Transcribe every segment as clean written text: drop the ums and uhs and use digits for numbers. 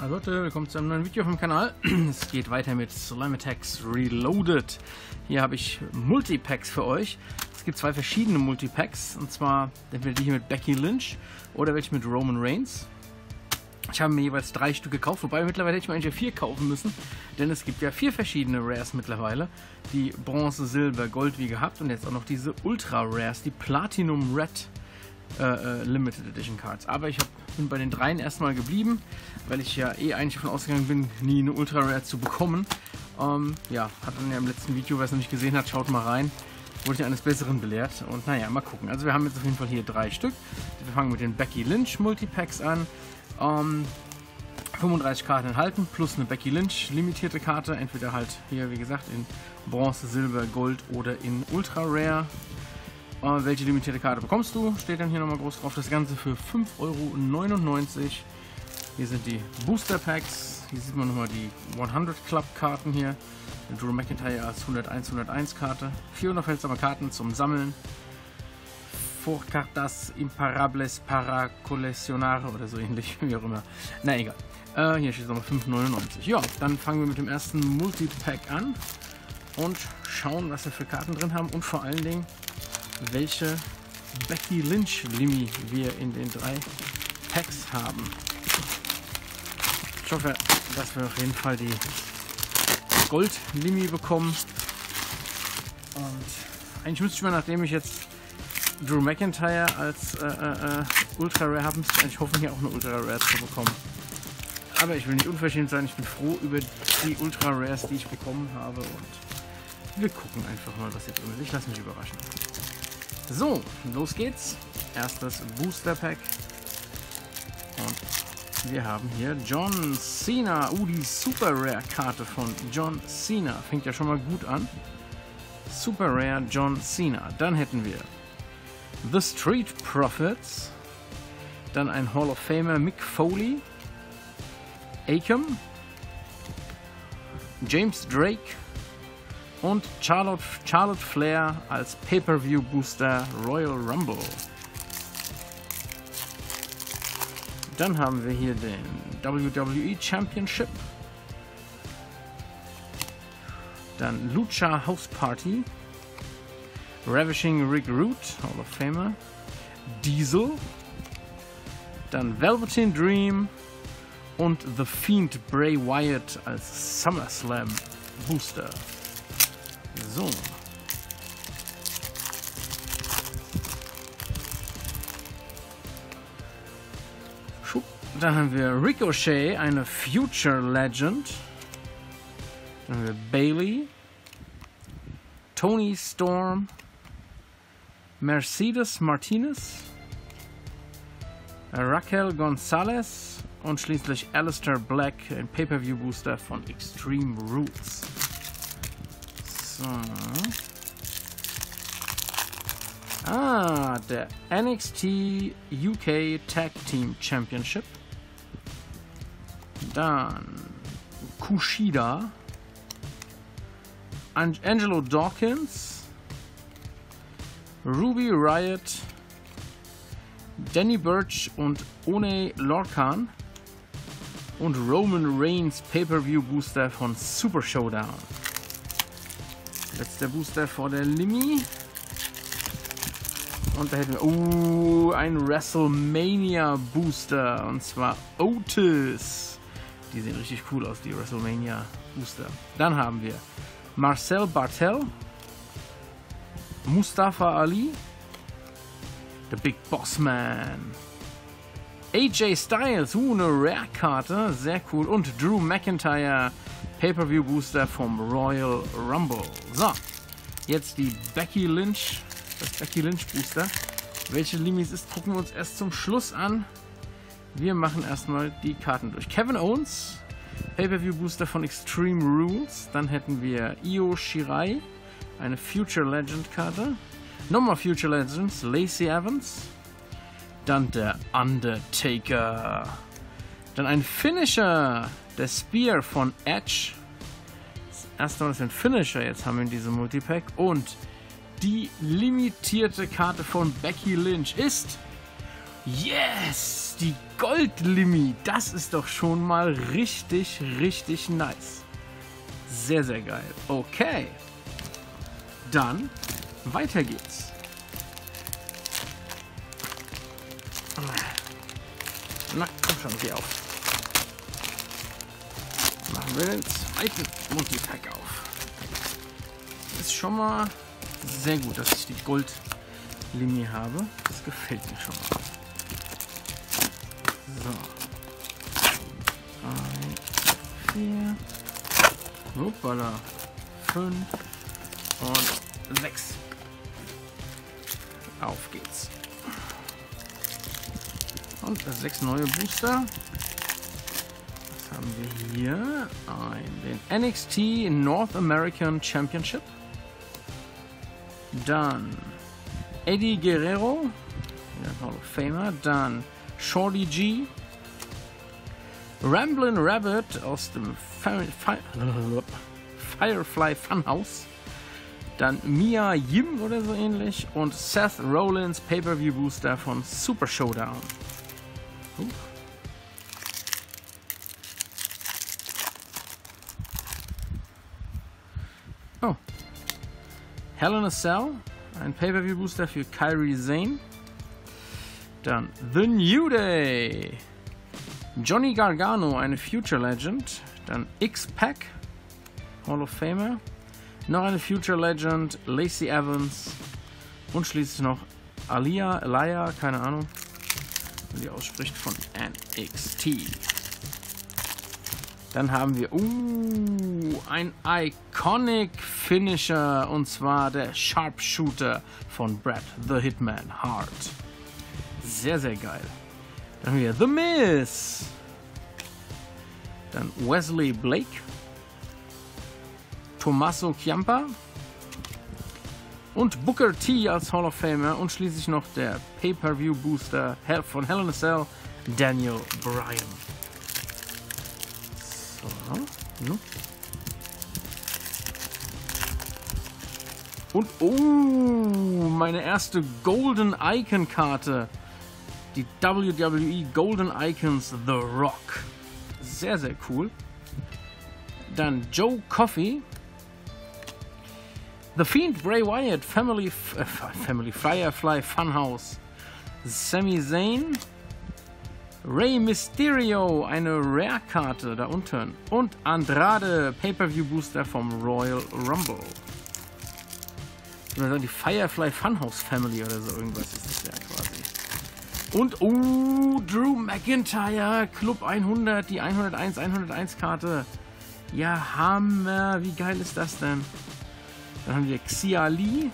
Hallo Leute, willkommen zu einem neuen Video vom Kanal. Es geht weiter mit Slime Attacks Reloaded. Hier habe ich Multipacks für euch. Es gibt zwei verschiedene Multipacks, und zwar entweder die hier mit Becky Lynch oder welche mit Roman Reigns. Ich habe mir jeweils 3 Stück gekauft, wobei mittlerweile hätte ich mir eigentlich 4 kaufen müssen, denn es gibt ja 4 verschiedene Rares mittlerweile. Die Bronze, Silber, Gold wie gehabt und jetzt auch noch diese Ultra Rares, die Platinum Red Limited Edition Cards. Aber ich bin bei den 3 erstmal geblieben, weil ich ja eigentlich davon ausgegangen bin, nie eine Ultra Rare zu bekommen. Ja, hat dann ja im letzten Video, wer es noch nicht gesehen hat, schaut mal rein. Wurde ich eines Besseren belehrt und naja, mal gucken. Also wir haben jetzt auf jeden Fall hier 3 Stück. Wir fangen mit den Becky Lynch Multipacks an. 35 Karten enthalten, plus eine Becky Lynch limitierte Karte. Entweder halt hier, wie gesagt, in Bronze, Silber, Gold oder in Ultra Rare. Welche limitierte Karte bekommst du? Steht dann hier nochmal groß drauf. Das Ganze für 5,99 €. Hier sind die Booster Packs. Hier sieht man nochmal die 100 Club Karten hier. Drew McIntyre als 101 Karte. 400 seltsame Karten zum Sammeln. Four Cartas Imparables para Coleccionare oder so ähnlich, wie auch immer. Na egal. Hier steht nochmal 5,99 €. Ja, dann fangen wir mit dem ersten Multipack an und schauen, was wir für Karten drin haben und vor allen Dingen, welche Becky Lynch Limi wir in den 3 Packs haben. Ich hoffe, dass wir auf jeden Fall die Gold Limi bekommen. Und eigentlich müsste ich mal, nachdem ich jetzt Drew McIntyre als Ultra Rare habe, müsste ich eigentlich hoffen, hier auch eine Ultra Rare zu bekommen. Aber ich will nicht unverschämt sein, ich bin froh über die Ultra Rares, die ich bekommen habe, und wir gucken einfach mal, was hier drin ist. Ich lasse mich überraschen. So, los geht's. Erstes Booster Pack. Und wir haben hier John Cena. Die Super Rare Karte von John Cena. Fängt ja schon mal gut an. Super Rare John Cena. Dann hätten wir The Street Profits. Dann ein Hall of Famer Mick Foley. Akam. James Drake. Und Charlotte Flair als Pay-Per-View Booster Royal Rumble. Dann haben wir hier den WWE Championship. Dann Lucha House Party. Ravishing Rick Root, Hall of Famer. Diesel. Dann Velveteen Dream. Und The Fiend Bray Wyatt als SummerSlam Booster. So. Dann haben wir Ricochet, eine Future Legend. Dann haben wir Bayley, Toni Storm, Mercedes Martinez, Raquel Gonzalez und schließlich Aleister Black, ein Pay-Per-View Booster von Extreme Rules. So. Der NXT UK Tag Team Championship. Dann Kushida. Angelo Dawkins. Ruby Riott. Danny Burch und Oney Lorcan. Und Roman Reigns Pay-Per-View Booster von Super Showdown. Letzter Booster vor der Limi. Und da hätten wir ein WrestleMania Booster. Und zwar Otis. Die sehen richtig cool aus, die WrestleMania Booster. Dann haben wir Marcel Bartel. Mustafa Ali. The Big Boss Man. AJ Styles. Eine Rare-Karte. Sehr cool. Und Drew McIntyre. Pay-Per-View Booster vom Royal Rumble. So, jetzt die Becky Lynch, das Becky Lynch Booster. Welche Limis ist, gucken wir uns erst zum Schluss an. Wir machen erstmal die Karten durch. Kevin Owens, Pay-Per-View Booster von Extreme Rules. Dann hätten wir Io Shirai, eine Future Legend Karte. Nochmal Future Legends, Lacey Evans. Dann der Undertaker. Dann ein Finisher, der Spear von Edge. Das erste Mal, dass wir einen Finisher jetzt haben in diesem Multipack. Und die limitierte Karte von Becky Lynch ist Yes! Die Gold-Limi. Das ist doch schon mal richtig, richtig nice. Sehr, sehr geil. Okay. Dann weiter geht's. Na, komm schon, geh auf. Machen wir den zweiten Multipack auf. Ist schon mal sehr gut, dass ich die Gold-Limi habe. Das gefällt mir schon mal. So. 3, 4. Hoppala. 5 und 6. Auf geht's. Und 6 neue Booster. Was haben wir hier? Den NXT North American Championship. Dann Eddie Guerrero, der Hall of Famer. Dann Shorty G. Ramblin' Rabbit aus dem Firefly Funhouse. Dann Mia Yim oder so ähnlich. Und Seth Rollins Pay-Per-View Booster von Super Showdown. Oh. Hell in a Cell. Ein Pay-Per-View Booster für Kairi Sane. Dann The New Day. Johnny Gargano, eine Future Legend. Dann X-Pac, Hall of Famer. Noch eine Future Legend, Lacey Evans. Und schließlich noch Elia, keine Ahnung, wie die ausspricht, von NXT. Dann haben wir ein Iconic Finisher, und zwar der Sharpshooter von Bret the Hitman Hart. Sehr, sehr geil. Dann haben wir The Miz. Dann Wesley Blake. Tommaso Ciampa. Und Booker T als Hall of Famer. Und schließlich noch der Pay-Per-View Booster von Hell in a Cell, Daniel Bryan. So. Und meine erste Golden Icon Karte. Die WWE Golden Icons The Rock. Sehr, sehr cool. Dann Joe Coffey. The Fiend Bray Wyatt Family Firefly Funhouse. Sami Zayn. Rey Mysterio, eine Rare-Karte da unten. Und Andrade Pay-Per-View Booster vom Royal Rumble. Oder die Firefly Funhouse Family oder so irgendwas ist das ja quasi. Und Drew McIntyre, Club 100, die 101 Karte. Ja, Hammer, wie geil ist das denn? Dann haben wir Xia Li,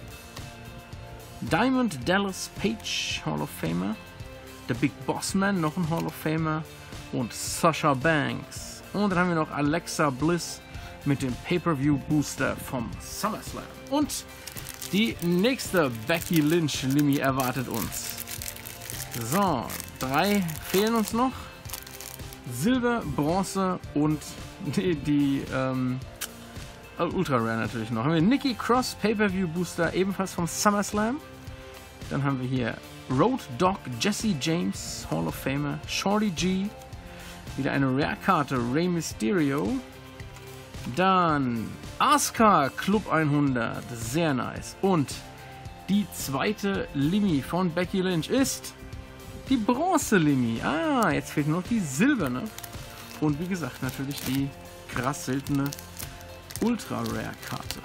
Diamond Dallas Page, Hall of Famer, der Big Boss Man, noch ein Hall of Famer, und Sasha Banks. Und dann haben wir noch Alexa Bliss mit dem Pay-Per-View Booster vom SummerSlam. Und die nächste Becky Lynch Limi erwartet uns. So, 3 fehlen uns noch. Silber, Bronze und die Ultra Rare natürlich noch. Haben wir Nikki Cross Pay-Per-View Booster, ebenfalls vom SummerSlam. Dann haben wir hier Road Dogg Jesse James, Hall of Famer. Shorty G. Wieder eine Rare-Karte, Rey Mysterio. Dann Asuka Club 100, sehr nice. Und die zweite Limi von Becky Lynch ist die Bronze-Limi. Jetzt fehlt nur noch die silberne. Und wie gesagt, natürlich die krass seltene Ultra-Rare-Karte.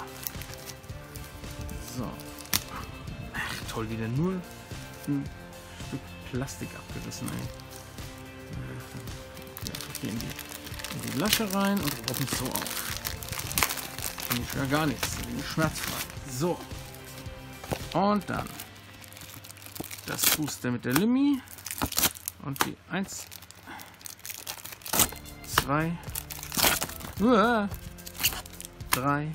So. Ach, toll, wieder nur ein Stück Plastik abgerissen, ey. Hier in die Lasche rein und roppen es so auf. Finde ich ja gar nichts. Bin ich schmerzfrei. So. Und dann das Booster mit der Limi. Und die 1, 2, 3,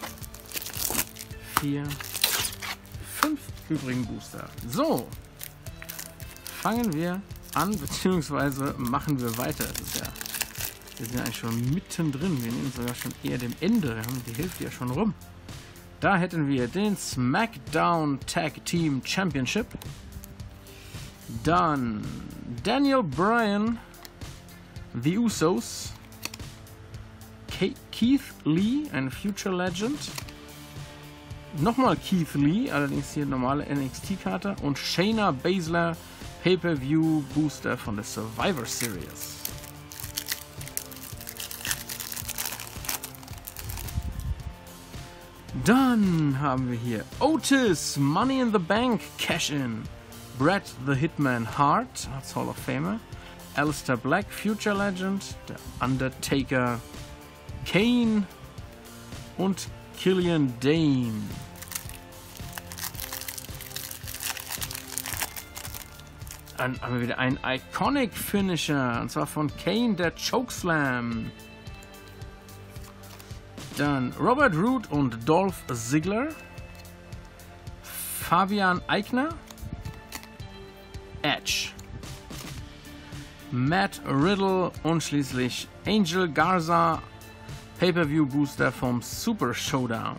4, 5 übrigen Booster. So. Fangen wir an, beziehungsweise machen wir weiter. Wir sind eigentlich schon mittendrin. Wir nehmen sogar schon eher dem Ende. Wir haben die Hälfte ja schon rum. Da hätten wir den SmackDown Tag Team Championship. Dann Daniel Bryan, The Usos, Keith Lee, ein Future Legend. Nochmal Keith Lee, allerdings hier normale NXT-Karte. Und Shayna Baszler, Pay-Per-View Booster von der Survivor Series. Dann haben wir hier Otis, Money in the Bank, Cash-In. Bret the Hitman Hart als Hall of Famer. Aleister Black, Future Legend. Der Undertaker, Kane und Killian Dane. Dann haben wir wieder einen Iconic Finisher, und zwar von Kane, der Chokeslam. Dann Robert Roode und Dolph Ziggler. Fabian Aichner. Edge. Matt Riddle und schließlich Angel Garza, Pay-Per-View Booster vom Super Showdown.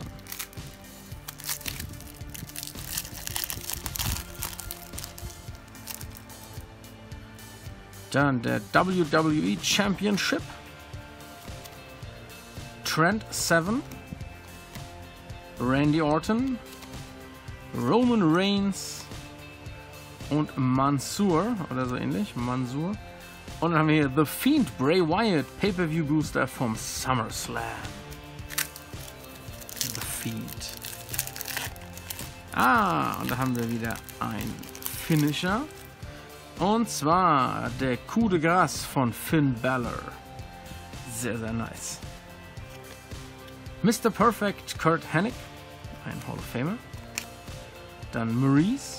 Dann der WWE Championship. Trent Seven, Randy Orton, Roman Reigns und Mansoor oder so ähnlich. Mansoor. Und dann haben wir hier The Fiend Bray Wyatt, Pay-Per-View Booster vom SummerSlam. The Fiend. Und da haben wir wieder ein Finisher. Und zwar der Coup de Grâce von Finn Balor. Sehr, sehr nice. Mr. Perfect Kurt Hennig, ein Hall of Famer. Dann Maurice.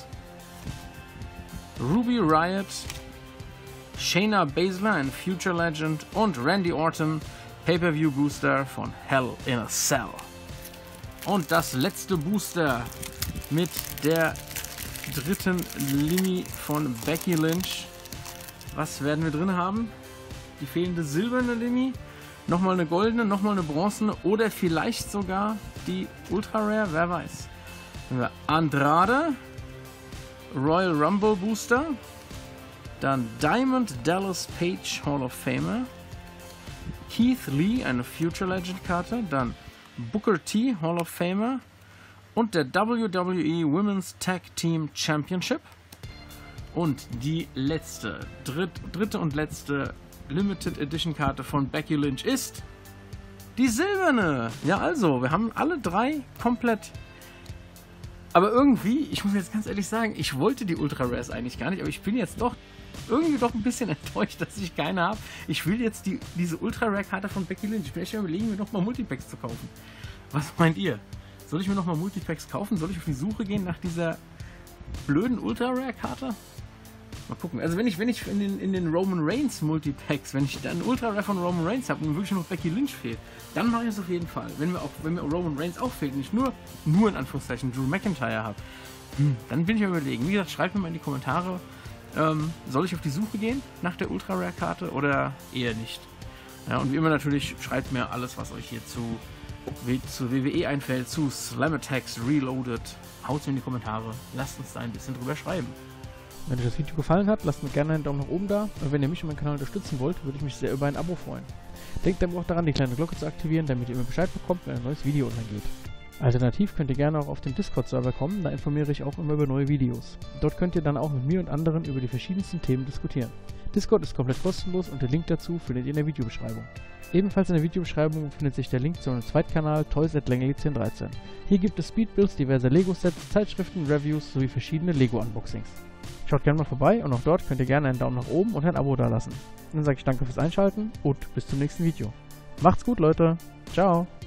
Ruby Riott. Shayna Baszler, ein Future Legend. Und Randy Orton, Pay-Per-View Booster von Hell in a Cell. Und das letzte Booster mit der dritten Limi von Becky Lynch. Was werden wir drin haben? Die fehlende silberne Limi, nochmal eine goldene, nochmal eine bronzene oder vielleicht sogar die Ultra Rare, wer weiß. Dann haben wir Andrade, Royal Rumble Booster, dann Diamond Dallas Page Hall of Famer, Keith Lee, eine Future Legend Karte, dann Booker T Hall of Famer und der WWE Women's Tag Team Championship. Und die letzte, dritte und letzte Limited Edition Karte von Becky Lynch ist die silberne. Ja, also, wir haben alle drei komplett. Aber irgendwie, ich muss jetzt ganz ehrlich sagen, ich wollte die Ultra Rares eigentlich gar nicht, aber ich bin jetzt doch irgendwie ein bisschen enttäuscht, dass ich keine habe. Ich will jetzt diese Ultra Rare Karte von Becky Lynch. Ich bin echt überlegen, mir nochmal Multipacks zu kaufen. Was meint ihr? Soll ich mir nochmal Multipacks kaufen? Soll ich auf die Suche gehen nach dieser blöden Ultra Rare Karte? Mal gucken. Also wenn ich in den Roman Reigns Multipacks, wenn ich dann einen Ultra Rare von Roman Reigns habe und mir wirklich noch Becky Lynch fehlt, dann mache ich es auf jeden Fall. Wenn mir Roman Reigns auch fehlt und ich nur in Anführungszeichen Drew McIntyre habe, dann bin ich am Überlegen. Wie gesagt, schreibt mir mal in die Kommentare, soll ich auf die Suche gehen nach der Ultra Rare Karte oder eher nicht? Ja, und wie immer natürlich, schreibt mir alles, was euch hier zu WWE einfällt, zu Slam Attacks Reloaded. Haut es mir in die Kommentare. Lasst uns da ein bisschen drüber schreiben. Wenn euch das Video gefallen hat, lasst mir gerne einen Daumen nach oben da. Und wenn ihr mich und meinen Kanal unterstützen wollt, würde ich mich sehr über ein Abo freuen. Denkt aber auch daran, die kleine Glocke zu aktivieren, damit ihr immer Bescheid bekommt, wenn ein neues Video online geht. Alternativ könnt ihr gerne auch auf den Discord-Server kommen, da informiere ich auch immer über neue Videos. Dort könnt ihr dann auch mit mir und anderen über die verschiedensten Themen diskutieren. Discord ist komplett kostenlos und den Link dazu findet ihr in der Videobeschreibung. Ebenfalls in der Videobeschreibung befindet sich der Link zu einem Zweitkanal Toys@Längeli1013. Hier gibt es Speedbuilds, diverse Lego-Sets, Zeitschriften, Reviews sowie verschiedene Lego-Unboxings. Schaut gerne mal vorbei und auch dort könnt ihr gerne einen Daumen nach oben und ein Abo dalassen. Dann sage ich danke fürs Einschalten und bis zum nächsten Video. Macht's gut, Leute. Ciao.